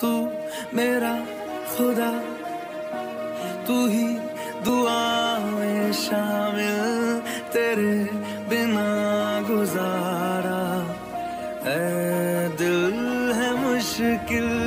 तू मेरा खुदा, तू ही दुआ में शामिल, तेरे बिना गुजारा है दिल है मुश्किल।